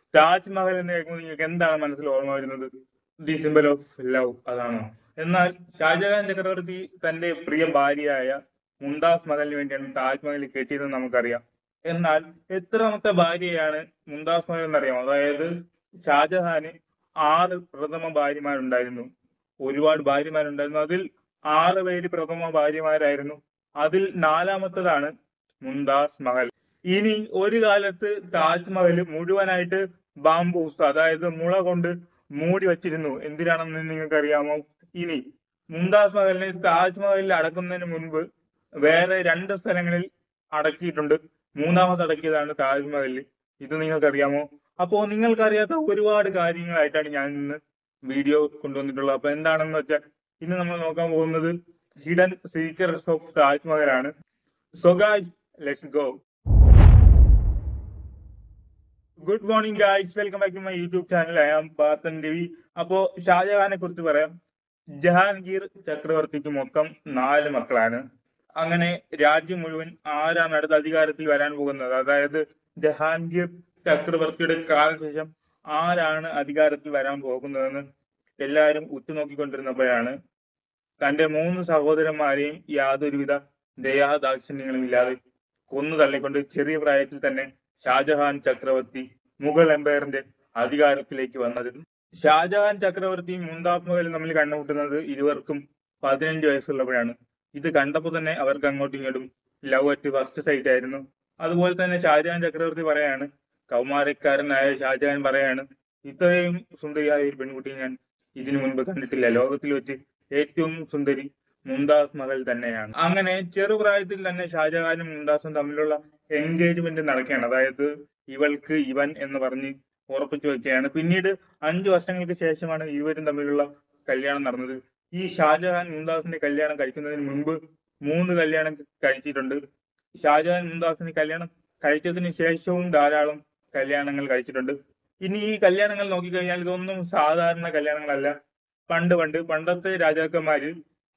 താജ്മഹൽ എന്ന് കേൾക്കുമ്പോൾ നിങ്ങൾക്ക് എന്താണ് മനസ്സിൽ ഓർമ്മ വരുന്നത്? ദി സിംബൽ ഓഫ് ലവ് അതാണോ? എന്നാൽ ഷാജഹാൻ ചക്രവർത്തി തന്റെ പ്രിയ ഭാര്യയായ മുംതാസ് മഹലിന് വേണ്ടിയാണ് താജ്മഹൽ കെട്ടിയതെന്ന് നമുക്കറിയാം. എന്നാൽ എത്രാമത്തെ ഭാര്യയാണ് മുംതാസ് മഹൽ എന്നറിയാമോ? അതായത് ഷാജഹാന് 6 പ്രഥമ ഭാര്യമാരുണ്ടായിരുന്നു. ഒരുപാട് ഭാര്യമാരുണ്ടായിരുന്നു. അതിൽ 6 പേര് പ്രഥമ ഭാര്യമാരായിരുന്നു. അതിൽ 4-മത്തതാണ് മുംതാസ് മഹൽ. ഇനി ഒരു കാലത്ത് താജ്മഹൽ മുഴുവനായിട്ട് ബാംബൂസ്, അതായത് മുള കൊണ്ട് മൂടി വച്ചിരുന്നു. എന്തിനാണെന്ന് നിങ്ങൾക്ക് അറിയാമോ? ഇനി മുംതാസ് മഹലിനെ താജ്മഹലിൽ അടക്കുന്നതിന് മുൻപ് വേറെ 2 സ്ഥലങ്ങളിൽ അടക്കിയിട്ടുണ്ട്. 3-മത് അടക്കിയതാണ് താജ്മഹലിൽ. ഇത് നിങ്ങൾക്കറിയാമോ? അപ്പോ നിങ്ങൾക്കറിയാത്ത ഒരുപാട് കാര്യങ്ങളായിട്ടാണ് ഞാൻ ഇന്ന് വീഡിയോ കൊണ്ടുവന്നിട്ടുള്ളത്. അപ്പൊ എന്താണെന്ന് വെച്ചാൽ ഇന്ന് നമ്മൾ നോക്കാൻ പോകുന്നത് ഹിഡൻ സീക്രട്സ് ഓഫ് താജ്മഹൽ ആണ്. So guys, let's go. Good morning guys, welcome back to my YouTube channel. I am ബാത്തൻ Ravi. അപ്പോ ഷാജഹാനെ കുറിച്ച് പറയാം. ജഹാംഗീർ ചക്രവർത്തിക്ക് മൊത്തം 4 മക്കളാണ്. അങ്ങനെ രാജ്യം മുഴുവൻ ആരാണ് അടുത്ത അധികാരത്തിൽ വരാൻ പോകുന്നത്, അതായത് ജഹാംഗീർ ചക്രവർത്തിയുടെ കാലശേഷം ആരാണ് അധികാരത്തിൽ വരാൻ പോകുന്നതെന്ന് എല്ലാവരും ഉറ്റുനോക്കിക്കൊണ്ടിരുന്നപ്പോഴാണ് തന്റെ 3 സഹോദരന്മാരെയും യാതൊരുവിധ ദയാദാക്ഷിണ്യങ്ങളും ഇല്ലാതെ കൊന്നു തള്ളിക്കൊണ്ട് ചെറിയ പ്രായത്തിൽ തന്നെ ഷാജഹാൻ ചക്രവർത്തി മുഗൾ എംപയറിന്റെ അധികാരത്തിലേക്ക് വന്നത്. ഷാജഹാൻ ചക്രവർത്തിയും മുംതാസ് മഹലും തമ്മിൽ കണ്ടുമുട്ടുന്നത് ഇരുവർക്കും 15 വയസ്സുള്ളപ്പോഴാണ്. ഇത് കണ്ടപ്പോൾ തന്നെ അവർക്ക് അങ്ങോട്ടും ഇങ്ങോട്ടും ലവ് അറ്റ് ഫസ്റ്റ് സൈറ്റ് ആയിരുന്നു. അതുപോലെ തന്നെ ഷാജഹാൻ ചക്രവർത്തി പറയാണ്, കൗമാരക്കാരനായ ഷാജഹാൻ പറയാണ്, ഇത്രയും സുന്ദരിയായ ഒരു പെൺകുട്ടിയെ ഞാൻ ഇതിനു മുൻപ് കണ്ടിട്ടില്ല. ലോകത്തിൽ വെച്ച് ഏറ്റവും സുന്ദരി മുംതാസ് മഹൽ തന്നെയാണ്. അങ്ങനെ ചെറുപ്രായത്തിൽ തന്നെ ഷാജഹാനും മുംതാസും തമ്മിലുള്ള എൻഗേജ്മെന്റ് നടക്കുകയാണ്. അതായത് ഇവൾക്ക് ഇവൻ എന്ന് പറഞ്ഞ് ഉറപ്പിച്ചു വെക്കുകയാണ്. പിന്നീട് 5 വർഷങ്ങൾക്ക് ശേഷമാണ് ഇരുവരും തമ്മിലുള്ള കല്യാണം നടന്നത്. ഈ ഷാജഹാൻ മുംതാസിന്റെ കല്യാണം കഴിക്കുന്നതിന് മുൻപ് 3 കല്യാണം കഴിച്ചിട്ടുണ്ട്. ഷാജഹാൻ മുംതാസിന് കല്യാണം കഴിച്ചതിന് ശേഷവും ധാരാളം കല്യാണങ്ങൾ കഴിച്ചിട്ടുണ്ട്. ഇനി ഈ കല്യാണങ്ങൾ നോക്കിക്കഴിഞ്ഞാൽ ഇതൊന്നും സാധാരണ കല്യാണങ്ങളല്ല. പണ്ടത്തെ രാജാക്കന്മാര്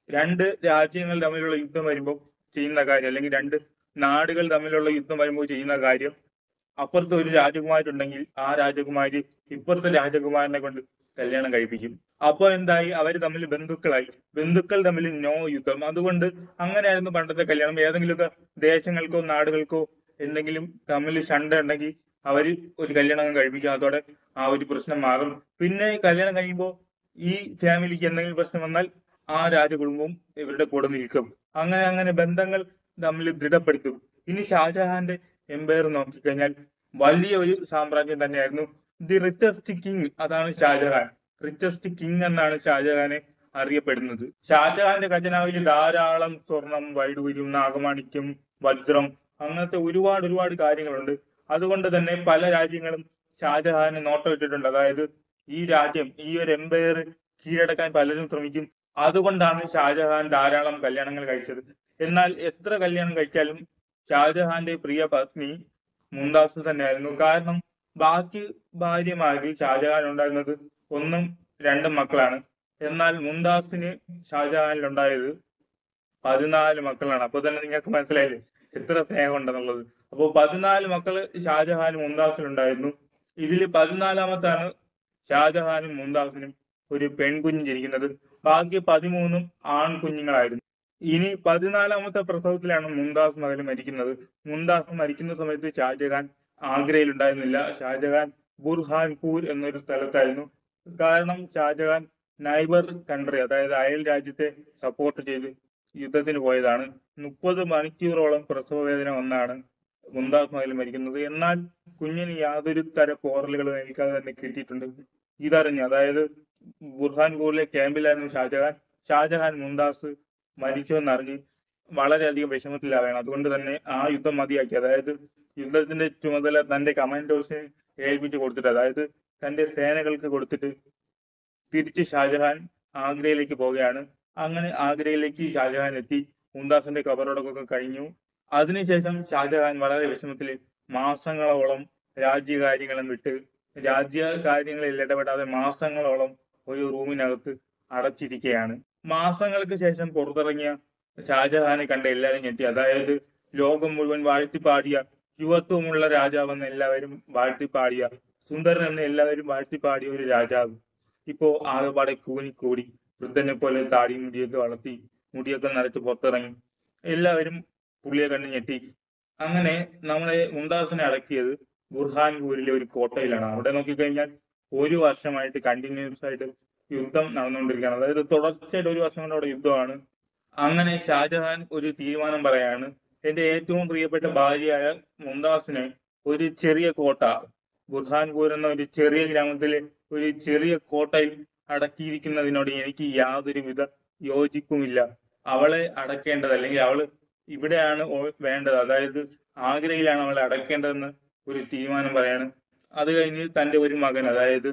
2 രാജ്യങ്ങൾ തമ്മിലുള്ള യുദ്ധം വരുമ്പോൾ ചെയ്യുന്ന കാര്യം, അല്ലെങ്കിൽ 2 നാടുകൾ തമ്മിലുള്ള യുദ്ധം വരുമ്പോൾ ചെയ്യുന്ന കാര്യം, അപ്പുറത്ത് ഒരു രാജകുമാരി ഉണ്ടെങ്കിൽ ആ രാജകുമാരി ഇപ്പുറത്തെ രാജകുമാരനെ കൊണ്ട് കല്യാണം കഴിപ്പിക്കും. അപ്പൊ എന്തായി? അവര് തമ്മിൽ ബന്ധുക്കളായി. ബന്ധുക്കൾ തമ്മിൽ നോ യുദ്ധം. അതുകൊണ്ട് അങ്ങനെയായിരുന്നു പണ്ടത്തെ കല്യാണം. ഏതെങ്കിലുമൊക്കെ ദേശങ്ങൾക്കോ നാടുകൾക്കോ എന്തെങ്കിലും തമ്മിൽ ശണ്ട ഉണ്ടെങ്കിൽ അവര് ഒരു കല്യാണം കഴിപ്പിക്കും. അതോടെ ആ ഒരു പ്രശ്നം മാറും. പിന്നെ കല്യാണം കഴിയുമ്പോൾ ഈ ഫാമിലിക്ക് എന്തെങ്കിലും പ്രശ്നം വന്നാൽ ആ രാജകുടുംബവും ഇവരുടെ കൂടെ നിൽക്കും. അങ്ങനെ ബന്ധങ്ങൾ തമ്മിൽ ദൃഢപ്പെടുത്തും. ഇനി ഷാജഹാന്റെ എംപയർ നോക്കിക്കഴിഞ്ഞാൽ വലിയ ഒരു സാമ്രാജ്യം തന്നെയായിരുന്നു. ദി റിച്ചസ്റ്റ് കിങ്, അതാണ് ഷാജഹാൻ. റിച്ചസ്റ്റ് കിങ് എന്നാണ് ഷാജഹാനെ അറിയപ്പെടുന്നത്. ഷാജഹാന്റെ ഖജനാവിൽ ധാരാളം സ്വർണം, വൈഡൂര്യം, നാഗമാണിക്യം, വജ്രം, അങ്ങനത്തെ ഒരുപാട് കാര്യങ്ങളുണ്ട്. അതുകൊണ്ട് തന്നെ പല രാജ്യങ്ങളും ഷാജഹാന് നോട്ടമിട്ടിട്ടുണ്ട്. അതായത് ഈ രാജ്യം, ഈ ഒരു എംപയർ കീഴടക്കാൻ പലരും ശ്രമിക്കും. അതുകൊണ്ടാണ് ഷാജഹാൻ ധാരാളം കല്യാണങ്ങൾ കഴിച്ചത്. എന്നാൽ എത്ര കല്യാണം കഴിച്ചാലും ഷാജഹാന്റെ പ്രിയ പത്നി മുംതാസ് തന്നെയായിരുന്നു. കാരണം ബാക്കി ഭാര്യമാരിൽ ഷാജഹാൻ ഉണ്ടായിരുന്നത് 1ഉം 2ഉം മക്കളാണ്. എന്നാൽ മുംതാസിന് ഷാജഹാനിൽ ഉണ്ടായത് 14 മക്കളാണ്. അപ്പൊ തന്നെ നിങ്ങൾക്ക് മനസ്സിലായില്ലേ എത്ര സ്നേഹം ഉണ്ടെന്നുള്ളത്. അപ്പൊ 14 മക്കള് ഷാജഹാനും മുംതാസിനുണ്ടായിരുന്നു. ഇതിൽ 14-മത്താണ് ഷാജഹാനും മുംതാസിനും ഒരു പെൺകുഞ്ഞ് ജനിക്കുന്നത്. ബാക്കി 13ഉം ആൺകുഞ്ഞുങ്ങളായിരുന്നു. ഇനി 14-മത്തെ പ്രസവത്തിലാണ് മുംതാസ് മഹൽ മരിക്കുന്നത്. മുംതാസ് മരിക്കുന്ന സമയത്ത് ഷാജഹാൻ ആഗ്രയിൽ ഉണ്ടായിരുന്നില്ല. ഷാജഹാൻ ബുർഹാൻപൂർ എന്നൊരു സ്ഥലത്തായിരുന്നു. കാരണം ഷാജഹാൻ നൈബർ കൺട്രി, അതായത് അയൽ രാജ്യത്തെ സപ്പോർട്ട് ചെയ്ത് യുദ്ധത്തിന് പോയതാണ്. 30 മണിക്കൂറോളം പ്രസവ വേദന വന്നാണ് മുംതാസ് മഹൽ മരിക്കുന്നത്. എന്നാൽ കുഞ്ഞിന് യാതൊരു തര പോറലുകളും ഏൽക്കാതെ തന്നെ കിട്ടിയിട്ടുണ്ട്. ഇതറിഞ്ഞ്, അതായത് ബുർഹാൻപൂരിലെ ക്യാമ്പിലായിരുന്നു ഷാജഹാൻ മുംതാസ് മരിച്ചു എന്നറിഞ്ഞ് വളരെയധികം വിഷമത്തിലാവുകയാണ്. അതുകൊണ്ട് തന്നെ ആ യുദ്ധം മതിയാക്കി. അതായത് യുദ്ധത്തിന്റെ ചുമതല തന്റെ കമാൻഡോസിനെ ഏൽപ്പിച്ചു കൊടുത്തിട്ട്, അതായത് തന്റെ സേനകൾക്ക് കൊടുത്തിട്ട് തിരിച്ച് ഷാജഹാൻ ആഗ്രയിലേക്ക് പോവുകയാണ്. അങ്ങനെ ആഗ്രയിലേക്ക് ഷാജഹാൻ എത്തി. മുംതാസിന്റെ കബറടക്കമൊക്കെ കഴിഞ്ഞു. അതിനുശേഷം ഷാജഹാൻ വളരെ വിഷമത്തിൽ മാസങ്ങളോളം രാജ്യകാര്യങ്ങളും വിട്ട്, രാജ്യകാര്യങ്ങളിൽ ഇടപെടാതെ മാസങ്ങളോളം ഒരു റൂമിനകത്ത് അടച്ചിരിക്കുകയാണ്. മാസങ്ങൾക്ക് ശേഷം പുറത്തിറങ്ങിയ ഷാജഹാനെ കണ്ട എല്ലാവരും ഞെട്ടി. അതായത് ലോകം മുഴുവൻ വാഴ്ത്തിപ്പാടിയ യുവത്വമുള്ള രാജാവെന്ന് എല്ലാവരും വാഴ്ത്തിപ്പാടിയ സുന്ദരൻ എന്ന് എല്ലാവരും വാഴ്ത്തിപ്പാടിയ ഒരു രാജാവ് ഇപ്പോ ആകെപ്പാടെ കൂനിക്കൂടി വൃദ്ധനെ പോലെ താടി മുടിയൊക്കെ വളർത്തി മുടിയൊക്കെ നരച്ച് പുറത്തിറങ്ങി. എല്ലാവരും പുള്ളിയെ കണ്ട് ഞെട്ടി. അങ്ങനെ നമ്മളെ മുംതാസിനെ അടക്കിയത് ബുർഹാൻപൂരിലെ ഒരു കോട്ടയിലാണ്. അവിടെ നോക്കിക്കഴിഞ്ഞാൽ ഒരു വർഷമായിട്ട് കണ്ടിന്യൂസ് ആയിട്ട് യുദ്ധം നടന്നുകൊണ്ടിരിക്കുകയാണ്. അതായത് തുടർച്ചയായിട്ട് ഒരു വർഷം കൊണ്ട് അവിടെ യുദ്ധമാണ്. അങ്ങനെ ഷാജഹാൻ ഒരു തീരുമാനം പറയാണ്, എന്റെ ഏറ്റവും പ്രിയപ്പെട്ട ഭാര്യയായ മുംതാസിനെ ഒരു ചെറിയ കോട്ട, ബുർഹാൻപൂർ എന്ന ഒരു ചെറിയ ഗ്രാമത്തിലെ ഒരു ചെറിയ കോട്ടയിൽ അടക്കിയിരിക്കുന്നതിനോട് എനിക്ക് യാതൊരുവിധ യോജിപ്പുമില്ല. അവളെ അടക്കേണ്ടത്, അല്ലെങ്കിൽ അവള് ഇവിടെയാണ് വേണ്ടത്, അതായത് ആഗ്രയിലാണ് അവളെ അടക്കേണ്ടതെന്ന് ഒരു തീരുമാനം പറയാണ്. അത് കഴിഞ്ഞ് തന്റെ ഒരു മകൻ, അതായത്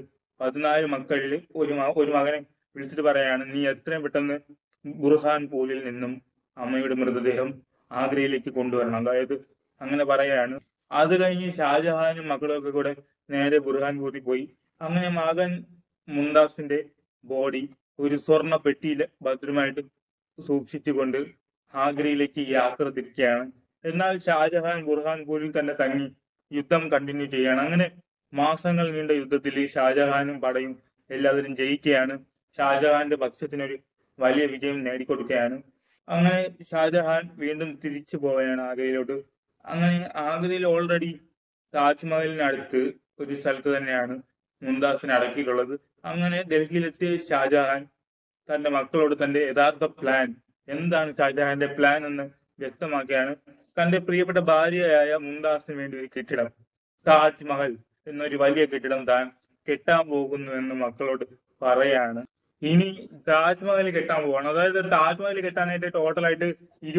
14 മക്കളിൽ ഒരു മകനെ വിളിച്ചിട്ട് പറയാണ്, നീ എത്രയും പെട്ടെന്ന് ബുർഹാൻപൂരിൽ നിന്നും അമ്മയുടെ മൃതദേഹം ആഗ്രയിലേക്ക് കൊണ്ടുവരണം. അതായത് അങ്ങനെ പറയാണ്. അത് കഴിഞ്ഞ് ഷാജഹാനും മക്കളും ഒക്കെ കൂടെ നേരെ ബുർഹാൻപൂരിൽ പോയി. അങ്ങനെ മകൻ മുംതാസിന്റെ ബോഡി ഒരു സ്വർണ്ണ പെട്ടിയിൽ ഭദ്രമായിട്ട് സൂക്ഷിച്ചുകൊണ്ട് ആഗ്രയിലേക്ക് യാത്ര തിരിക്കുകയാണ്. എന്നാൽ ഷാജഹാൻ ബുർഹാൻപൂരിൽ തന്നെ തങ്ങി യുദ്ധം കണ്ടിന്യൂ ചെയ്യാണ്. അങ്ങനെ മാസങ്ങൾ നീണ്ട യുദ്ധത്തിൽ ഷാജഹാനും പടയും എല്ലാവരും ജയിക്കുകയാണ്. ഷാജഹാന്റെ പക്ഷത്തിനൊരു വലിയ വിജയം നേടിക്കൊടുക്കുകയാണ്. അങ്ങനെ ഷാജഹാൻ വീണ്ടും തിരിച്ചു പോവുകയാണ് ആഗ്രയിലോട്ട്. അങ്ങനെ ആഗ്രയിൽ ഓൾറെഡി താജ്മഹലിനടുത്ത് ഒരു സ്ഥലത്ത് തന്നെയാണ് മുംതാസിനെ അടക്കിയിട്ടുള്ളത്. അങ്ങനെ ഡൽഹിയിലെത്തിയ ഷാജഹാൻ തന്റെ മക്കളോട് തന്റെ യഥാർത്ഥ പ്ലാൻ എന്താണ്, ഷാജഹാന്റെ പ്ലാൻ എന്ന് വ്യക്തമാക്കിയാണ്. തന്റെ പ്രിയപ്പെട്ട ഭാര്യയായ മുംതാസിന് വേണ്ടി ഒരു കെട്ടിടം, താജ്മഹൽ എന്നൊരു വലിയ കെട്ടിടം താൻ കെട്ടാൻ പോകുന്നു എന്ന് മക്കളോട് പറയാണ്. ഇനി താജ്മഹൽ കെട്ടാൻ പോവാണ്. അതായത് താജ്മഹൽ കെട്ടാനായിട്ട് ടോട്ടലായിട്ട്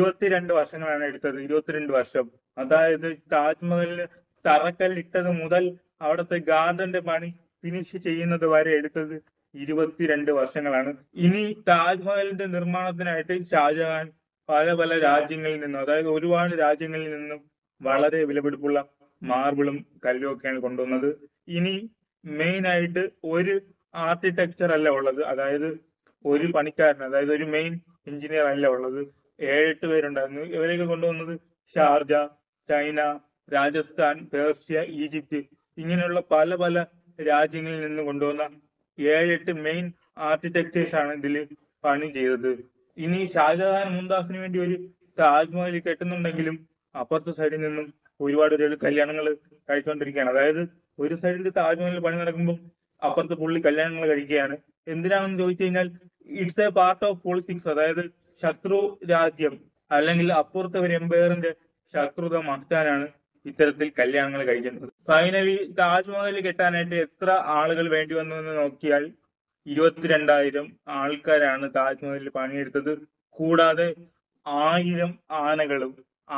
22 വർഷങ്ങളാണ് എടുത്തത്. 22 വർഷം. അതായത് താജ്മഹലിന് തറക്കല്ലിട്ടത് മുതൽ അവിടുത്തെ ഗാർഡന്റെ പണി ഫിനിഷ് ചെയ്യുന്നത് വരെ എടുത്തത് 22 വർഷങ്ങളാണ്. ഇനി താജ്മഹലിന്റെ നിർമ്മാണത്തിനായിട്ട് ഷാജഹാൻ പല പല രാജ്യങ്ങളിൽ നിന്നും, അതായത് ഒരുപാട് രാജ്യങ്ങളിൽ നിന്നും വളരെ വിലപിടിപ്പുള്ള മാർബിളും കല്ലും ഒക്കെയാണ് കൊണ്ടുവന്നത്. ഇനി മെയിൻ ആയിട്ട് ഒരു ആർക്കിടെക്ചർ അല്ല ഉള്ളത്, അതായത് ഒരു പണിക്കാരൻ, അതായത് ഒരു മെയിൻ എഞ്ചിനീയർ അല്ല ഉള്ളത്. 7-8 പേരുണ്ടായിരുന്നു. ഇവരെയൊക്കെ കൊണ്ടുവന്നത് Sharjah, China, Rajasthan, Persia, Egypt ഇങ്ങനെയുള്ള പല പല രാജ്യങ്ങളിൽ നിന്ന് കൊണ്ടുവന്ന 7-8 മെയിൻ ആർക്കിടെക്ചേഴ്സ് ആണ് ഇതിൽ പണി ചെയ്തത്. ഇനി ഷാജഹാൻ മുംതാസിന് വേണ്ടി ഒരു താജ്മഹൽ കെട്ടുന്നുണ്ടെങ്കിലും അപ്പുറത്തെ സൈഡിൽ നിന്നും ഒരുപാട് കല്യാണങ്ങൾ കഴിച്ചുകൊണ്ടിരിക്കുകയാണ്. അതായത് ഒരു സൈഡിൽ താജ്മഹലിൽ പണി നടക്കുമ്പോൾ അപ്പുറത്ത് പുള്ളി കല്യാണങ്ങൾ കഴിക്കുകയാണ്. എന്തിനാണെന്ന് ചോദിച്ചു കഴിഞ്ഞാൽ it's a part of politics. അതായത് ശത്രു രാജ്യം അല്ലെങ്കിൽ അപ്പുറത്തെ ഒരു എംപയറിന്റെ ശത്രുത മാറ്റാനാണ് ഇത്തരത്തിൽ കല്യാണങ്ങൾ കഴിക്കുന്നത്. ഫൈനലി താജ്മഹൽ കെട്ടാനായിട്ട് എത്ര ആളുകൾ വേണ്ടി വന്നു എന്ന് നോക്കിയാൽ 22,000 ആൾക്കാരാണ് താജ്മഹലിൽ പണിയെടുത്തത്. കൂടാതെ 1000 ആനകളും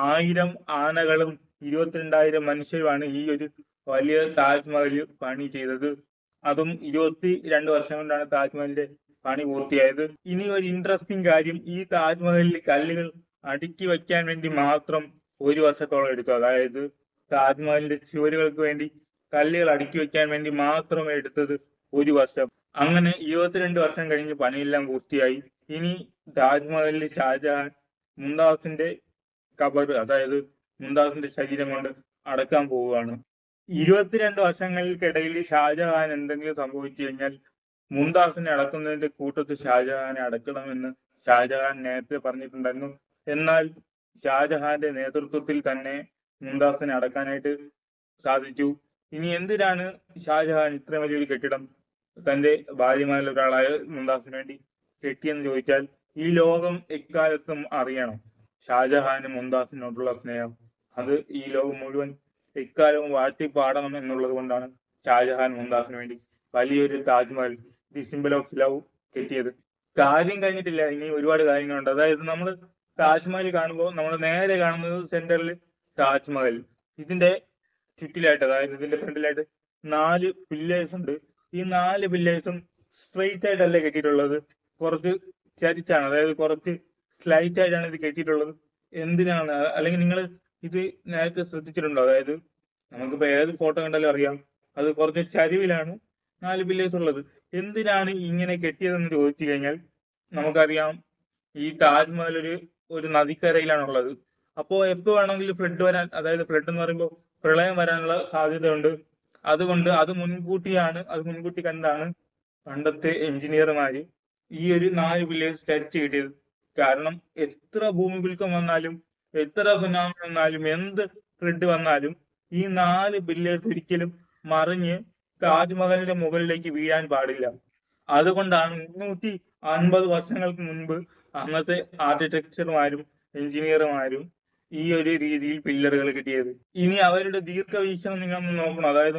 22,000 മനുഷ്യരുമാണ് ഈ ഒരു വലിയ താജ്മഹൽ പണി ചെയ്തത്. അതും 22 വർഷം കൊണ്ടാണ് താജ്മഹലിന്റെ പണി പൂർത്തിയായത്. ഇനി ഒരു ഇൻട്രസ്റ്റിംഗ് കാര്യം, ഈ താജ്മഹലിൽ കല്ലുകൾ അടുക്കി വയ്ക്കാൻ വേണ്ടി മാത്രം 1 വർഷത്തോളം എടുത്തു. അതായത് താജ്മഹലിന്റെ ചുവരുകൾക്ക് വേണ്ടി കല്ലുകൾ അടുക്കി വെക്കാൻ വേണ്ടി മാത്രം എടുത്തത് 1 വർഷം. അങ്ങനെ 22 വർഷം കഴിഞ്ഞ് പണിയെല്ലാം പൂർത്തിയായി. ഇനി താജ്മഹലിൽ ഷാജഹാൻ മുംതാസിന്റെ കബർ, അതായത് മുംതാസിന്റെ ശരീരം കൊണ്ട് അടക്കാൻ പോവുകയാണ്. 22 വർഷങ്ങൾക്കിടയിൽ ഷാജഹാൻ എന്തെങ്കിലും സംഭവിച്ചു കഴിഞ്ഞാൽ മുംതാസിനെ അടക്കുന്നതിന്റെ കൂട്ടത്തിൽ ഷാജഹാനെ അടക്കണമെന്ന് ഷാജഹാൻ നേരത്തെ പറഞ്ഞിട്ടുണ്ടായിരുന്നു. എന്നാൽ ഷാജഹാന്റെ നേതൃത്വത്തിൽ തന്നെ മുംതാസിനെ അടക്കാനായിട്ട് സാധിച്ചു. ഇനി എന്തിനാണ് ഷാജഹാൻ ഇത്രയും വലിയൊരു കെട്ടിടം തന്റെ ഭാര്യമാരിൽ ഒരാളായ മുംതാസിന് വേണ്ടി കെട്ടിയെന്ന് ചോദിച്ചാൽ, ഈ ലോകം എക്കാലത്തും അറിയണം ഷാജഹാന് മുംതാസിനോടുള്ള സ്നേഹം. അത് ഈ ലോകം മുഴുവൻ എക്കാലവും വാഴ്ത്തി പാടണം എന്നുള്ളത് കൊണ്ടാണ് ഷാജഹാൻ മുംതാസിന് വേണ്ടി വലിയൊരു Taj Mahal, the symbol of love, കെട്ടിയത്. കാര്യം കഴിഞ്ഞിട്ടില്ല, ഇനി ഒരുപാട് കാര്യങ്ങളുണ്ട്. അതായത് നമ്മൾ താജ്മഹൽ കാണുമ്പോൾ നമ്മൾ നേരെ കാണുന്നത് സെന്ററിൽ താജ്മഹൽ, ഇതിന്റെ ചുറ്റിലായിട്ട്, അതായത് ഇതിന്റെ ഫ്രണ്ടിലായിട്ട് 4 പില്ലേഴ്സ് ഉണ്ട്. ഈ 4 പില്ലേഴ്സും സ്ട്രെയിറ്റ് ആയിട്ടല്ല കെട്ടിയിട്ടുള്ളത്, കുറച്ച് ചരിച്ചാണ്, അതായത് കുറച്ച് സ്ലൈറ്റ് ആയിട്ടാണ് ഇത് കെട്ടിയിട്ടുള്ളത്. എന്തിനാണ്, അല്ലെങ്കിൽ നിങ്ങൾ ഇത് നേരത്തെ ശ്രദ്ധിച്ചിട്ടുണ്ടോ? അതായത് നമുക്കിപ്പോ ഏത് ഫോട്ടോ കണ്ടാലും അറിയാം, അത് കുറച്ച് ചരിവിലാണ് 4 പില്ലേഴ്സ് ഉള്ളത്. എന്തിനാണ് ഇങ്ങനെ കെട്ടിയതെന്ന് ചോദിച്ചു കഴിഞ്ഞാൽ, നമുക്കറിയാം ഈ താജ്മഹൽ ഒരു നദിക്കരയിലാണുള്ളത്. അപ്പോ എപ്പോ വേണമെങ്കിലും ഫ്ലഡ് വരാൻ, അതായത് ഫ്ലഡ് എന്ന് പറയുമ്പോൾ പ്രളയം വരാനുള്ള സാധ്യതയുണ്ട്. അതുകൊണ്ട് അത് മുൻകൂട്ടി കണ്ടാണ് പണ്ടത്തെ എഞ്ചിനീയർമാര് ഈ ഒരു 4 പില്ലേഴ്സ് സ്റ്റഡി ചെയ്തത്. കാരണം എത്ര ഭൂമികുലുക്കം വന്നാലും എത്ര സുനാമി വന്നാലും എന്ത് ഫ്ലഡ് വന്നാലും ഈ 4 പില്ലേഴ്സ് ഒരിക്കലും മറിഞ്ഞ് താജ്മഹലിന്റെ മുകളിലേക്ക് വീഴാൻ പാടില്ല. അതുകൊണ്ടാണ് 350 വർഷങ്ങൾക്ക് മുൻപ് അന്നത്തെ ആർക്കിടെക്ചർമാരും എഞ്ചിനീയർമാരും ഈ ഒരു രീതിയിൽ പില്ലറുകൾ കിട്ടിയത്. ഇനി അവരുടെ ദീർഘവീക്ഷണം നിങ്ങൾ ഒന്ന് നോക്കണം. അതായത്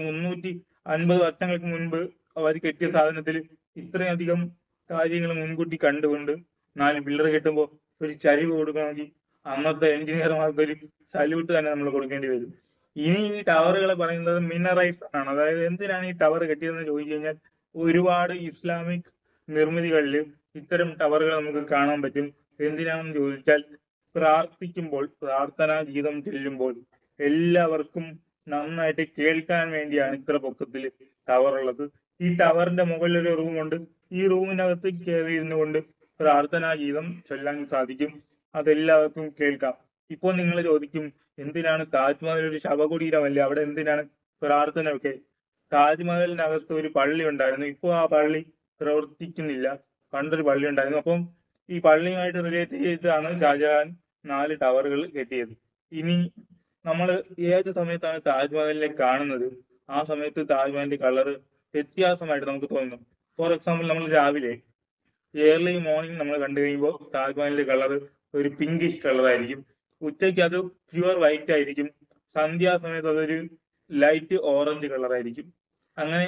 350 വർഷങ്ങൾക്ക് മുൻപ് അവർ കെട്ടിയ സാധനത്തിൽ ഇത്രയധികം കാര്യങ്ങൾ മുൻകൂട്ടി കണ്ടുകൊണ്ട് 4 പില്ലർ കെട്ടുമ്പോൾ ഒരു ചരിവ് കൊടുക്കണമെങ്കിൽ അന്നത്തെ എഞ്ചിനീയർമാർക്ക് ഒരു സല്യൂട്ട് തന്നെ നമ്മൾ കൊടുക്കേണ്ടി വരും. ഇനി ഈ ടവറുകളെ പറയുന്നത് മിനറൈറ്റ്സ് ആണ്. അതായത് എന്തിനാണ് ഈ ടവർ കെട്ടിയതെന്ന് ചോദിച്ചു കഴിഞ്ഞാൽ ഒരുപാട് ഇസ്ലാമിക് നിർമ്മിതികളിൽ ഇത്തരം ടവറുകൾ നമുക്ക് കാണാൻ പറ്റും. എന്തിനാണെന്ന് ചോദിച്ചാൽ പ്രാർത്ഥിക്കുമ്പോൾ, പ്രാർത്ഥനാ ഗീതം ചൊല്ലുമ്പോൾ എല്ലാവർക്കും നന്നായിട്ട് കേൾക്കാൻ വേണ്ടിയാണ് ഇത്ര പൊക്കത്തിൽ ടവർ ഉള്ളത്. ഈ ടവറിന്റെ മുകളിൽ ഒരു റൂമുണ്ട്. ഈ റൂമിനകത്ത് കയറിയിരുന്നു കൊണ്ട് പ്രാർത്ഥനാ ഗീതം ചൊല്ലാൻ സാധിക്കും. അതെല്ലാവർക്കും കേൾക്കാം. ഇപ്പോൾ നിങ്ങൾ ചോദിക്കും, എന്തിനാണ് താജ്മഹൽ ഒരു ശവകുടീരമല്ലേ, അവിടെ എന്തിനാണ് പ്രാർത്ഥന ഒക്കെ? താജ്മഹലിനകത്ത് ഒരു പള്ളി ഉണ്ടായിരുന്നു. ഇപ്പോൾ ആ പള്ളി പ്രവർത്തിക്കുന്നില്ല. പണ്ടൊരു പള്ളി ഉണ്ടായിരുന്നു. അപ്പം ഈ പള്ളിയുമായിട്ട് റിലേറ്റ് ചെയ്താണ് ഷാജഹാൻ 4 ടവറുകൾ കെട്ടിയത്. ഇനി നമ്മൾ ഏത് സമയത്താണ് താജ്മഹലിനെ കാണുന്നത്, ആ സമയത്ത് താജ്മഹലിന്റെ കളറ് വ്യത്യാസമായിട്ട് നമുക്ക് തോന്നും. ഫോർ എക്സാമ്പിൾ, നമ്മൾ രാവിലെ ഏർലി മോർണിംഗ് നമ്മൾ കണ്ടു കഴിയുമ്പോൾ താജ്മഹലിന്റെ കളർ ഒരു പിങ്കിഷ് കളർ ആയിരിക്കും. ഉച്ചയ്ക്ക് അത് പ്യുവർ വൈറ്റ് ആയിരിക്കും. സന്ധ്യാസമയത്ത് അതൊരു ലൈറ്റ് ഓറഞ്ച് കളർ ആയിരിക്കും. അങ്ങനെ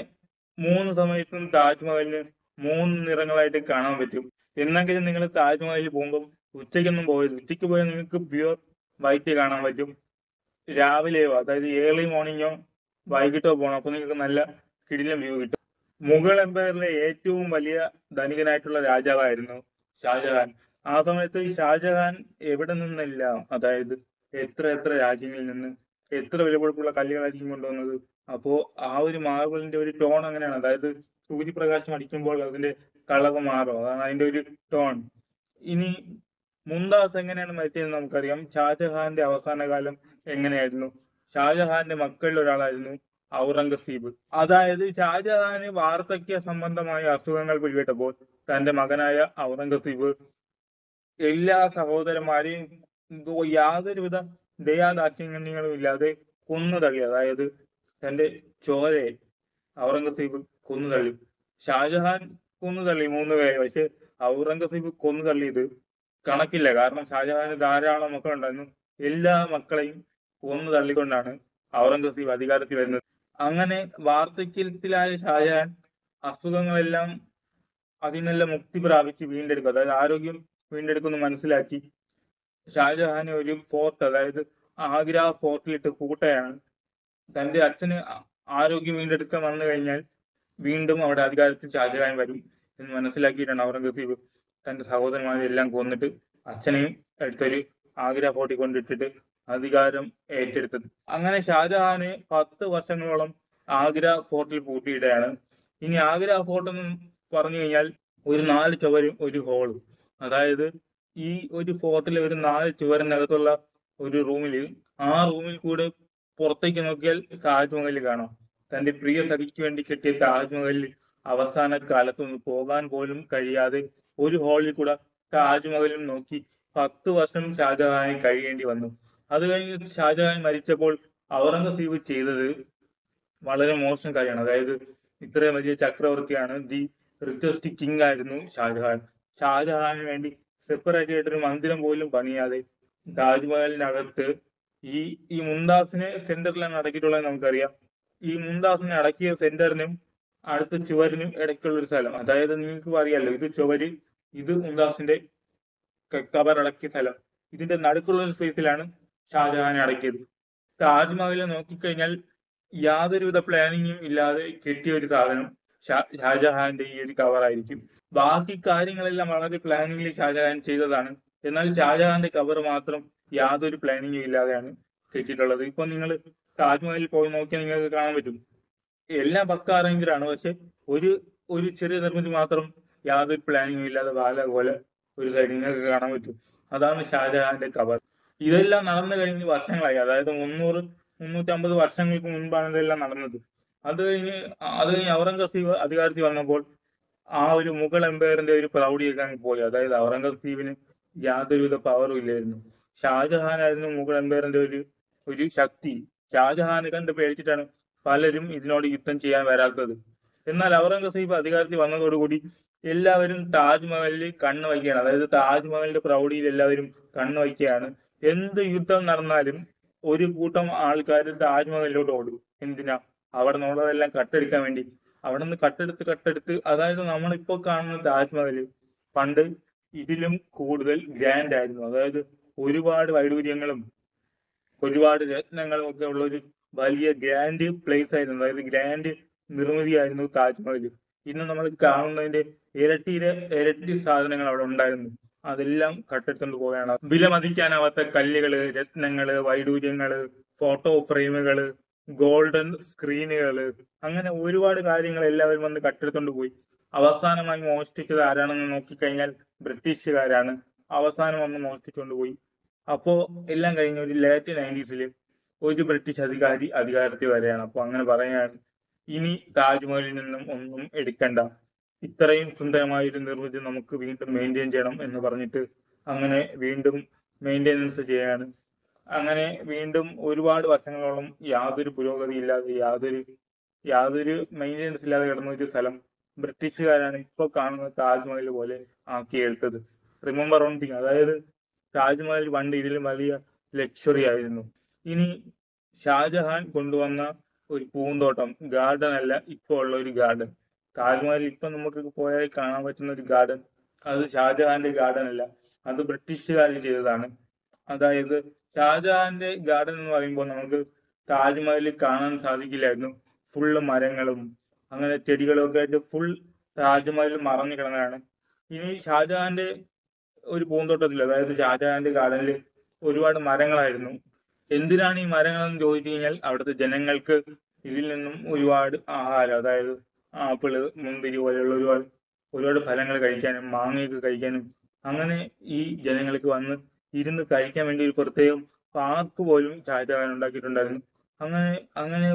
3 സമയത്തും താജ്മഹലിന് 3 നിറങ്ങളായിട്ട് കാണാൻ പറ്റും. എന്നെങ്കിലും നിങ്ങൾ താജ്മഹലിൽ പോകുമ്പോൾ ഉച്ചയ്ക്കൊന്നും പോകരുത്. ഉച്ചയ്ക്ക് പോയാൽ നിങ്ങൾക്ക് പ്യുവർ വൈറ്റ് കാണാൻ പറ്റും. രാവിലെയോ, അതായത് ഏർലി മോർണിംഗോ വൈകിട്ടോ പോകണം. അപ്പൊ നിങ്ങൾക്ക് നല്ല കിടിലം വ്യൂ കിട്ടും. മുഗൾ എംപയറിലെ ഏറ്റവും വലിയ ധനികനായിട്ടുള്ള രാജാവായിരുന്നു ഷാജഹാൻ. ആ സമയത്ത് ഷാജഹാൻ എവിടെ നിന്നെല്ലാം, അതായത് എത്ര രാജ്യങ്ങളിൽ നിന്ന് എത്ര വിലപിടിപ്പുള്ള കല്ലുകളായിരിക്കും കൊണ്ടുവന്നത്. അപ്പോ ആ ഒരു മാർബിളിന്റെ ഒരു ടോൺ അങ്ങനെയാണ്. അതായത് സൂര്യപ്രകാശം അടിക്കുമ്പോൾ അതിന്റെ കളർ മാറും. അതാണ് അതിന്റെ ഒരു ടോൺ. ഇനി മുംതാസ് എങ്ങനെയാണ് മരിച്ചതെന്ന് നമുക്കറിയാം. ഷാജഹാന്റെ അവസാന കാലം എങ്ങനെയായിരുന്നു? ഷാജഹാന്റെ മക്കളിൽ ഒരാളായിരുന്നു ഔറംഗസീബ്. അതായത് ഷാജഹാന് വാർദ്ധക്യ സംബന്ധമായ അസുഖങ്ങൾ പിടിപെട്ടപ്പോൾ തന്റെ മകനായ ഔറംഗസീബ് എല്ലാ സഹോദരന്മാരെയും യാതൊരുവിധ ദയാദാക്ഷിണ്യങ്ങളും ഇല്ലാതെ കൊന്നു തള്ളി. അതായത് തന്റെ ചോരയെ ഔറംഗസീബ് കൊന്നു തള്ളി. ഷാജഹാൻ കൊന്നു തള്ളി 3 പേരെ. പക്ഷെ ഔറംഗസീബ് കൊന്നു തള്ളിയത് കണക്കില്ല. കാരണം ഷാജഹാന് ധാരാളം മക്കളുണ്ടായിരുന്നു. എല്ലാ മക്കളെയും കൊന്നു തള്ളിക്കൊണ്ടാണ് ഔറംഗസീബ് അധികാരത്തിൽ വരുന്നത്. അങ്ങനെ വാർദ്ധക്യത്തിലായ ഷാജഹാൻ അസുഖങ്ങളെല്ലാം അതിനെല്ലാം മുക്തി പ്രാപിച്ച് വീണ്ടെടുക്കും. അതായത് ആരോഗ്യം വീണ്ടെടുക്കുമെന്ന് മനസ്സിലാക്കി ഷാജഹാൻ ഒരു ഫോർട്ട്, അതായത് ആഗ്ര ഫോർട്ടിലിട്ട് കൂട്ടുകയാണ്. തന്റെ അച്ഛന് ആരോഗ്യം വീണ്ടെടുക്കാൻ വന്നു കഴിഞ്ഞാൽ വീണ്ടും അവിടെ അധികാരത്തിൽ ഷാജഹാൻ വരും എന്ന് മനസ്സിലാക്കിയിട്ടാണ് ഔറംഗസീബ് തന്റെ സഹോദരന്മാരെ എല്ലാം കൊന്നിട്ട് അച്ഛനെയും എടുത്തൊരു ആഗ്ര ഫോർട്ടിൽ കൊണ്ടിട്ടിട്ട് അധികാരം ഏറ്റെടുത്തത്. അങ്ങനെ ഷാജഹാന് 10 വർഷങ്ങളോളം ആഗ്ര ഫോർട്ടിൽ പൂട്ടിയിടുകയാണ്. ഇനി ആഗ്ര ഫോർട്ട് എന്ന് പറഞ്ഞു കഴിഞ്ഞാൽ ഒരു 4 ചുവരും ഒരു ഹോളും. അതായത് ഈ ഒരു ഫോർട്ടിലെ ഒരു 4 ചുവരിനകത്തുള്ള ഒരു റൂമിൽ, ആ റൂമിൽ കൂടെ പുറത്തേക്ക് നോക്കിയാൽ താജ്മഹൽ കാണാം. തന്റെ പ്രിയ സഖിക്ക് വേണ്ടി കെട്ടിയ താജ്മഹലിൽ അവസാന കാലത്തൊന്നും പോകാൻ പോലും കഴിയാതെ ഒരു ഹോളിൽ കൂടെ താജ്മഹലും നോക്കി 10 വർഷം ഷാജഹാന് കഴിയേണ്ടി വന്നു. അത് കഴിഞ്ഞ് ഷാജഹാൻ മരിച്ചപ്പോൾ ഔറംഗസീബ് ചെയ്തത് വളരെ മോശം കാര്യമാണ്. അതായത് ഇത്രയും വലിയ ചക്രവർത്തിയാണ്, ദി റിച്ചസ്റ്റ് കിങ് ആയിരുന്നു ഷാജഹാൻ. ഷാജഹാന് വേണ്ടി സെപ്പറേറ്റ് ആയിട്ടൊരു മന്ദിരം പോലും പണിയാതെ താജ്മഹലിനകത്ത് ഈ മുംതാസിനെ സെന്ററിലാണ് അടക്കിയിട്ടുള്ളത് നമുക്കറിയാം. ഈ മുംതാസിനെ അടക്കിയ സെന്ററിനും അടുത്ത ചുവരിനും ഇടയ്ക്കുള്ള ഒരു സ്ഥലം, അതായത് നിങ്ങൾക്ക് അറിയാലോ, ഇത് ചുവര്, ഇത് മുംതാസിന്റെ കബർ അടക്കിയ സ്ഥലം. ഇതിന്റെ നടുക്കുള്ള ഒരു സ്പേസിലാണ് ഷാജഹാനെ അടക്കിയത്. താജ്മഹൽ നോക്കിക്കഴിഞ്ഞാൽ യാതൊരുവിധ പ്ലാനിങ്ങും ഇല്ലാതെ കെട്ടിയ ഒരു സാധനം ഷാജഹാന്റെ ഈ ഒരു കവറായിരിക്കും. ബാക്കി കാര്യങ്ങളെല്ലാം വളരെ പ്ലാനിങ്ങിൽ ഷാജഹാൻ ചെയ്തതാണ്. എന്നാൽ ഷാജഹാന്റെ കവർ മാത്രം യാതൊരു പ്ലാനിങ്ങും ഇല്ലാതെയാണ് കെട്ടിയിട്ടുള്ളത്. ഇപ്പൊ നിങ്ങൾ താജ്മഹലിൽ പോയി നോക്കിയാൽ നിങ്ങൾക്ക് കാണാൻ പറ്റും, എല്ലാം പക്ക അറേഞ്ചറാണ്. പക്ഷെ ഒരു ചെറിയ നിർമ്മിതി മാത്രം യാതൊരു പ്ലാനിങ്ങും ഇല്ലാതെ വാല പോലെ ഒരു സൈഡ് നിങ്ങൾക്ക് കാണാൻ പറ്റും. അതാണ് ഷാജഹാന്റെ കവർ. ഇതെല്ലാം നടന്നു കഴിഞ്ഞ് വർഷങ്ങളായി. അതായത് 300-350 വർഷങ്ങൾക്ക് മുൻപാണ് ഇതെല്ലാം നടന്നത്. അത് കഴിഞ്ഞ് ഔറംഗസീബ് അധികാരത്തിൽ വന്നപ്പോൾ ആ ഒരു മുഗൾ എംപയറിന്റെ ഒരു പ്രൗഢിയൊക്കെ അങ്ങ് പോയി. അതായത് ഔറംഗസീബിന് യാതൊരുവിധ പവറും ഇല്ലായിരുന്നു. ഷാജഹാനായിരുന്നു മുഗൾ എംപയറിന്റെ ഒരു ശക്തി. ഷാജഹാനെ കണ്ട് പേടിച്ചിട്ടാണ് പലരും ഇതിനോട് യുദ്ധം ചെയ്യാൻ വരാത്തത്. എന്നാൽ ഔറംഗസീബ് അധികാരത്തിൽ വന്നതോടുകൂടി എല്ലാവരും താജ്മഹലിൽ കണ്ണു വയ്ക്കുകയാണ്. അതായത് താജ്മഹലിന്റെ പ്രൗഢിയിൽ എല്ലാവരും കണ്ണു വയ്ക്കുകയാണ്. എന്ത് യുദ്ധം നടന്നാലും ഒരു കൂട്ടം ആൾക്കാർ താജ്മഹലിലോട്ട് ഓടും. എന്തിനാ? അവിടെ നിന്നുള്ളതെല്ലാം കട്ടെടുക്കാൻ വേണ്ടി. അവിടെ നിന്ന് കട്ടെടുത്ത് അതായത് നമ്മളിപ്പോ കാണുന്ന താജ്മഹൽ പണ്ട് ഇതിലും കൂടുതൽ ഗ്രാൻഡ് ആയിരുന്നു. അതായത് ഒരുപാട് വൈഡൂര്യങ്ങളും ഒരുപാട് രത്നങ്ങളും ഒക്കെ ഉള്ള ഒരു വലിയ ഗ്രാൻഡ് പ്ലേസ് ആയിരുന്നു. അതായത് ഗ്രാൻഡ് നിർമ്മിതിയായിരുന്നു താജ്മഹൽ. ഇന്ന് നമ്മൾ കാണുന്നതിന്റെ ഇരട്ടി സാധനങ്ങൾ അവിടെ ഉണ്ടായിരുന്നു. അതെല്ലാം കട്ടെടുത്തോണ്ട് പോവുകയാണ്. വിലമതിക്കാനാവാത്ത കല്ലുകള്, രത്നങ്ങള്, വൈഡൂര്യങ്ങള്, ഫോട്ടോ ഫ്രെയിമുകള്, ഗോൾഡൻ സ്ക്രീനുകള്, അങ്ങനെ ഒരുപാട് കാര്യങ്ങൾ എല്ലാവരും വന്ന് കട്ടെടുത്തോണ്ട് പോയി. അവസാനമായി മോഷ്ടിച്ചത് ആരാണെന്ന് നോക്കിക്കഴിഞ്ഞാൽ ബ്രിട്ടീഷുകാരാണ് അവസാനം വന്ന് മോഷ്ടിച്ചുകൊണ്ട് പോയി. അപ്പോ എല്ലാം കഴിഞ്ഞ ഒരു ലേറ്റ് 90s ഒരു ബ്രിട്ടീഷ് അധികാരി അധികാരത്തിൽ വരെയാണ്. അപ്പൊ അങ്ങനെ പറയാണ്, ഇനി താജ്മഹലിൽ നിന്നും ഒന്നും എടുക്കണ്ട, ഇത്രയും സുന്ദരമായ ഒരു നിർമ്മിതി നമുക്ക് വീണ്ടും മെയിൻറ്റെയിൻ ചെയ്യണം എന്ന് പറഞ്ഞിട്ട് അങ്ങനെ വീണ്ടും മെയിൻ്റെനൻസ് ചെയ്യാണ്. അങ്ങനെ വീണ്ടും ഒരുപാട് വർഷങ്ങളോളം യാതൊരു പുരോഗതി ഇല്ലാതെ യാതൊരു മെയിൻ്റെനൻസ് ഇല്ലാതെ കിടന്ന ഒരു സ്ഥലം ബ്രിട്ടീഷുകാരാണ് ഇപ്പോൾ കാണുന്ന താജ്മഹൽ പോലെ ആക്കിയെടുത്തത്. റിമെമ്പർ വൺ തിങ്, അതായത് താജ്മഹൽ പണ്ട് ഇതിലും വലിയ ലക്ഷറി ആയിരുന്നു. ഇനി ഷാജഹാൻ കൊണ്ടുവന്ന ഒരു പൂന്തോട്ടം, ഗാർഡൻ അല്ല, ഇപ്പോൾ ഉള്ള ഒരു ഗാർഡൻ. താജ്മഹൽ ഇപ്പൊ നമുക്ക് പോയാൽ കാണാൻ പറ്റുന്ന ഒരു ഗാർഡൻ, അത് ഷാജഹാന്റെ ഗാർഡൻ അല്ല, അത് ബ്രിട്ടീഷുകാർ ചെയ്തതാണ്. അതായത് ഷാജഹാന്റെ ഗാർഡൻ എന്ന് പറയുമ്പോൾ നമുക്ക് താജ്മഹലിൽ കാണാൻ സാധിക്കില്ലായിരുന്നു. ഫുള്ള് മരങ്ങളും അങ്ങനെ ചെടികളും ഒക്കെ ആയിട്ട് ഫുൾ താജ്മഹൽ മറഞ്ഞു കിടന്നതാണ്. ഇനി ഷാജഹാന്റെ ഒരു പൂന്തോട്ടത്തിൽ, അതായത് ഷാജഹാന്റെ ഗാർഡനിൽ ഒരുപാട് മരങ്ങളായിരുന്നു. എന്തിനാണ് ഈ മരങ്ങളെന്ന് ചോദിച്ചു കഴിഞ്ഞാൽ അവിടുത്തെ ജനങ്ങൾക്ക് ഇതിൽ നിന്നും ഒരുപാട് ആഹാരം, അതായത് ആപ്പിള്, മുന്തിരി പോലെയുള്ള ഒരുപാട് ഫലങ്ങൾ കഴിക്കാനും മാങ്ങയൊക്കെ കഴിക്കാനും, അങ്ങനെ ഈ ജനങ്ങൾക്ക് വന്ന് ഇരുന്ന് കഴിക്കാൻ വേണ്ടി ഒരു പ്രത്യേകം പാർക്ക് പോലും ഷാജഹാൻ ഉണ്ടാക്കിയിട്ടുണ്ടായിരുന്നു. അങ്ങനെ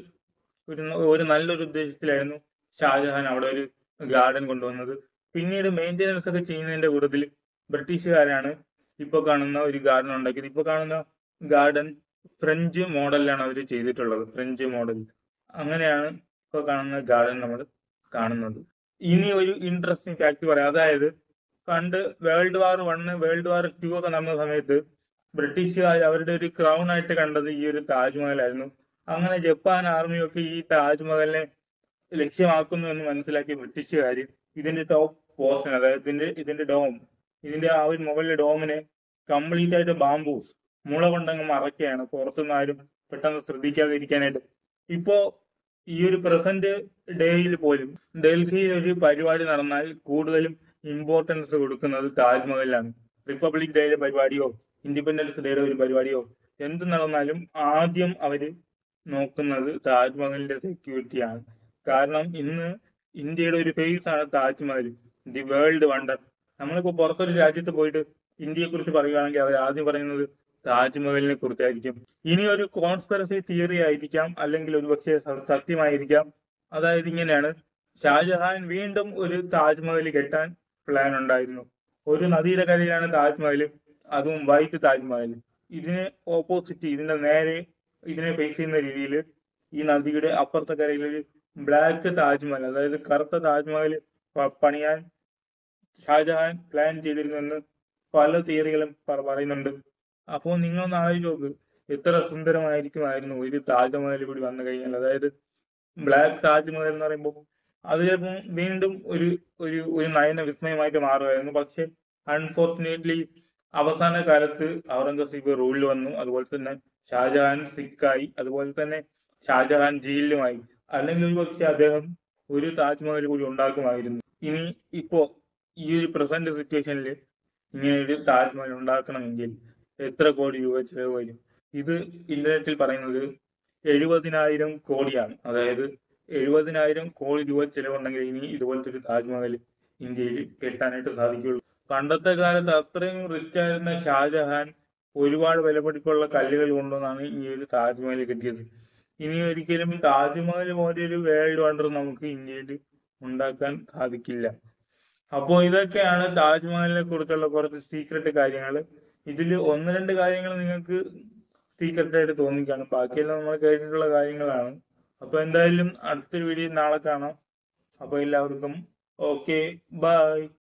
ഒരു നല്ലൊരു ഉദ്ദേശത്തിലായിരുന്നു ഷാജഹാൻ അവിടെ ഒരു ഗാർഡൻ കൊണ്ടുവന്നത്. പിന്നീട് മെയിൻ്റെനൻസ് ഒക്കെ ചെയ്യുന്നതിന്റെ കൂട്ടത്തിൽ ബ്രിട്ടീഷുകാരാണ് ഇപ്പൊ കാണുന്ന ഒരു ഗാർഡൻ ഉണ്ടാക്കിയത്. ഇപ്പൊ കാണുന്ന ഗാർഡൻ ഫ്രഞ്ച് മോഡലിലാണ് അവർ ചെയ്തിട്ടുള്ളത്. French model. അങ്ങനെയാണ് ഇപ്പൊ കാണുന്ന ഗാർഡൻ നമ്മൾ കാണുന്നത്. ഇനി ഒരു ഇൻട്രസ്റ്റിംഗ് ഫാക്ട് പറയാം. അതായത് പണ്ട് വേൾഡ് വാർ 1, വേൾഡ് വാർ 2 ഒക്കെ നടന്ന സമയത്ത് ബ്രിട്ടീഷുകാർ അവരുടെ ഒരു ക്രൗൺ ആയിട്ട് കണ്ടത് ഈ ഒരു താജ്മഹലായിരുന്നു. അങ്ങനെ ജപ്പാൻ ആർമിയൊക്കെ ഈ താജ്മഹലിനെ ലക്ഷ്യമാക്കുന്നു എന്ന് മനസ്സിലാക്കിയ ബ്രിട്ടീഷുകാർ ഇതിന്റെ ടോപ്പ് പോർഷൻ, അതായത് ഇതിന്റെ ഡോം, ഇതിന്റെ ആ ഒരു മുകളിലെ ഡോമിനെ കംപ്ലീറ്റ് ആയിട്ട് ബാംബൂസ്, മുള കൊണ്ടങ്ങ് മറയ്ക്കുകയാണ്, പുറത്തുനിന്ന് ആരും പെട്ടെന്ന് ശ്രദ്ധിക്കാതിരിക്കാനായിട്ട്. ഇപ്പോ ഈ ഒരു പ്രസന്റ് ഡേയിൽ പോലും ഡൽഹിയിൽ ഒരു പരിപാടി നടന്നാൽ കൂടുതലും ഇമ്പോർട്ടൻസ് കൊടുക്കുന്നത് താജ്മഹലിലാണ്. റിപ്പബ്ലിക് ഡേയുടെ പരിപാടിയോ ഇൻഡിപെൻഡൻസ് ഡേയുടെ ഒരു പരിപാടിയോ എന്ത് നടന്നാലും ആദ്യം അവര് നോക്കുന്നത് താജ്മഹലിന്റെ സെക്യൂരിറ്റിയാണ്. കാരണം ഇന്ന് ഇന്ത്യയുടെ ഒരു ഫേസ് ആണ് താജ്മഹൽ, ദി വേൾഡ് വണ്ടർ. നമ്മളിപ്പോ പുറത്തൊരു രാജ്യത്ത് പോയിട്ട് ഇന്ത്യയെ കുറിച്ച് പറയുകയാണെങ്കിൽ അവർ ആദ്യം പറയുന്നത് താജ്മഹലിനെ കുറിച്ചായിരിക്കും. ഇനി ഒരു കോൺസ്പിറസി തിയറി ആയിരിക്കാം, അല്ലെങ്കിൽ ഒരു പക്ഷേ സത്യമായിരിക്കാം. അതായത് ഇങ്ങനെയാണ്, ഷാജഹാൻ വീണ്ടും ഒരു താജ്മഹൽ കെട്ടാൻ പ്ലാൻ ഉണ്ടായിരുന്നു. ഒരു നദിയുടെ കരയിലാണ് താജ്മഹൽ, അതും വൈറ്റ് താജ്മഹൽ. ഇതിന് ഓപ്പോസിറ്റ്, ഇതിന്റെ നേരെ ഇതിനെ ഫേസ് ചെയ്യുന്ന രീതിയിൽ ഈ നദിയുടെ അപ്പുറത്തെ കരയിൽ ഒരു ബ്ലാക്ക് താജ്മഹൽ, അതായത് കറുത്ത താജ്മഹൽ പണിയാൻ ഷാജഹാൻ പ്ലാൻ ചെയ്തിരുന്നെന്ന് പല തിയറികളും പറയുന്നുണ്ട്. അപ്പോൾ നിങ്ങളൊന്ന് ആലോചിച്ച് നോക്ക്, എത്ര സുന്ദരമായിരിക്കുമായിരുന്നു ഒരു താജ്മഹൽ കൂടി വന്നു കഴിഞ്ഞാൽ. അതായത് ബ്ലാക്ക് താജ്മഹൽ എന്ന് പറയുമ്പോൾ അത് ചിലപ്പോൾ വീണ്ടും ഒരു നയന വിസ്മയമായിട്ട് മാറുമായിരുന്നു. പക്ഷെ അൺഫോർച്ചുനേറ്റ്ലി അവസാന കാലത്ത് ഔറംഗസീബ് റൂളിൽ വന്നു. അതുപോലെ തന്നെ ഷാജഹാൻ സിക്കായി, അതുപോലെ തന്നെ ഷാജഹാൻ ജയിലിലുമായി. അല്ലെങ്കിൽ ഒരു പക്ഷെ അദ്ദേഹം ഒരു താജ്മഹൽ കൂടി ഉണ്ടാക്കുമായിരുന്നു. ഇനി ഇപ്പോ ഈ ഒരു പ്രസന്റ് സിറ്റുവേഷനിൽ ഇങ്ങനെ ഒരു താജ്മഹൽ ഉണ്ടാക്കണമെങ്കിൽ എത്ര കോടി രൂപ ചെലവ് വരും? ഇത് ഇന്റർനെറ്റിൽ പറയുന്നത് 70,000 കോടിയാണ്. അതായത് 70,000 കോടി രൂപ ചെലവുണ്ടെങ്കിൽ ഇനി ഇതുപോലത്തെ ഒരു താജ്മഹൽ ഇന്ത്യയിൽ കെട്ടാനായിട്ട് സാധിക്കുള്ളൂ. പണ്ടത്തെ കാലത്ത് അത്രയും റിച്ച് ആയിരുന്ന ഷാജഹാൻ ഒരുപാട് വിലപിടിപ്പുള്ള കല്ലുകൾ കൊണ്ടുവന്നാണ് ഈ ഒരു താജ്മഹൽ കെട്ടിയത്. ഇനി ഒരിക്കലും താജ്മഹൽ പോലൊരു വേൾഡ് വണ്ടർ നമുക്ക് ഇന്ത്യയിൽ ഉണ്ടാക്കാൻ സാധിക്കില്ല. അപ്പോ ഇതൊക്കെയാണ് താജ്മഹലിനെ കുറിച്ചുള്ള കുറച്ച് സീക്രട്ട് കാര്യങ്ങൾ. ഇതിൽ ഒന്ന് രണ്ട് കാര്യങ്ങൾ നിങ്ങൾക്ക് സീക്രട്ട് ആയിട്ട് തോന്നിക്കാണും, ബാക്കിയെല്ലാം നമ്മൾ കേട്ടിട്ടുള്ള കാര്യങ്ങളാണ്. അപ്പൊ എന്തായാലും അടുത്തൊരു വീഡിയോ നാളെ കാണാം. അപ്പൊ എല്ലാവർക്കും ഓക്കെ, ബൈ.